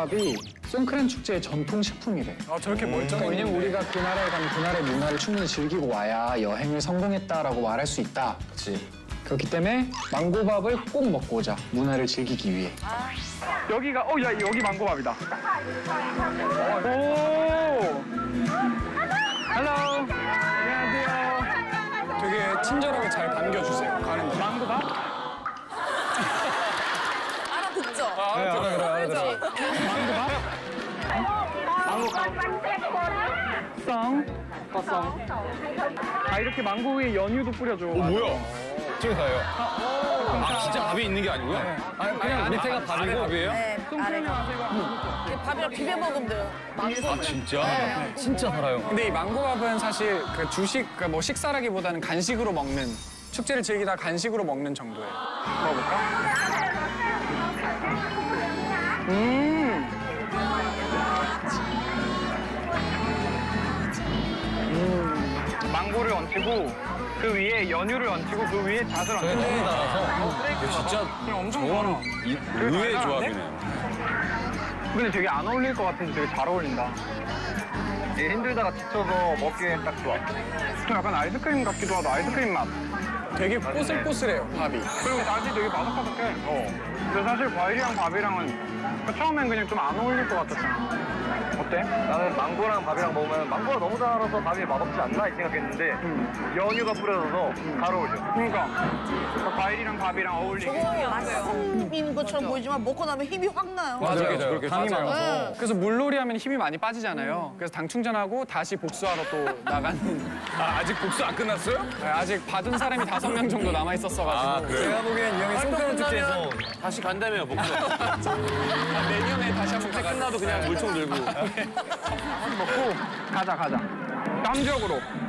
망고밥이 송크란 축제의 전통 식품이래. 아, 저렇게 멀쩡해. 왜냐면 우리가 그 나라에 가면 그 나라의 문화를 충분히 즐기고 와야 여행을 성공했다라고 말할 수 있다. 그렇지. 그렇기 때문에 망고밥을 꼭 먹고 오자. 문화를 즐기기 위해. 여기가, 야, 여기 망고밥이다. 오! 헬로! 안녕하세요. 되게 친절하게 잘 반겨주세요. 가는데. 망고밥? 알아듣죠? 알아들어요. 썽. 아, 이렇게 망고 위에 연유도 뿌려줘. 뭐야? 저기 가요. 진짜 밥이 있는 게 아니고요? 그냥 밑에가 밥이고 밥이에요? 네, 아래가. 밥이랑 비벼 먹으면 돼요. 아, 진짜? 진짜 달아요. 근데 이 망고밥은 사실 그 주식, 뭐 식사라기보다는 간식으로 먹는, 축제를 즐기다 간식으로 먹는 정도예요. 먹어볼까? 망고를 얹히고 그 위에 연유를 얹히고 그 위에 잣을 얹히고 너무 달아서 진짜 그냥 엄청 달아. 의외의 조합이네요. 근데 되게 안 어울릴 것 같은데 되게 잘 어울린다. 힘들다가 지쳐서 먹기엔 딱 좋아. 좀 약간 아이스크림 같기도 하다. 아이스크림 맛. 되게 꼬슬꼬슬해요, 밥이. 그리고 잣이 되게 바삭바삭해. 근데 사실 과일이랑 밥이랑은 처음엔 그냥 좀 안 어울릴 것 같았잖아. 어때? 나는 망고랑 밥이랑 먹으면 망고가 너무 달아서 밥이 맛없지 않나 이 생각했는데 연유가 뿌려져서 잘 어울려. 그러니까 과일이랑 밥이랑 어울리게. 맛있는 것처럼 보이지만 먹고 나면 힘이 확 나요. 맞아요. 그렇게 당이 맞아요. 많아서. 그래서 물놀이 하면 힘이 많이 빠지잖아요. 그래서 당 충전하고 다시 복수하러 또 나가는. 아직 복수 안 끝났어요? 네, 아직 받은 사람이 5명 정도 남아 있었어가지고. 제가 보기엔 이 형이 송편 축제에서 다시 간다며요, 복수. 내년에 다시 한번 가가지고. 끝나도 그냥 물총 들고. 먹고 가자. 깜지역으로.